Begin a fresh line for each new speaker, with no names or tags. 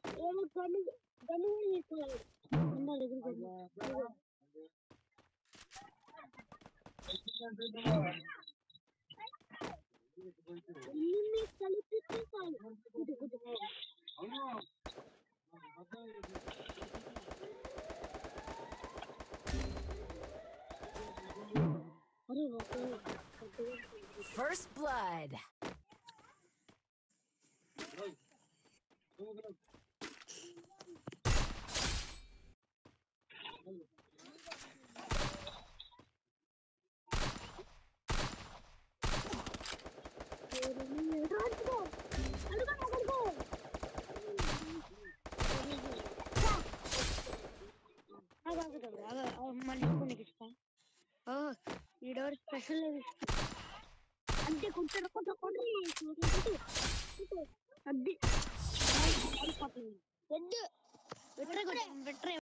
ఏమో గను గను తీసుకోవాలి ఉందా దగ్గర ఇన్ని కలిపితే చాలు
First blood.
ఈడోర్ స్పెషల్ అంటే కుట్టడు కొట్టు అది వద్దు వెట్రే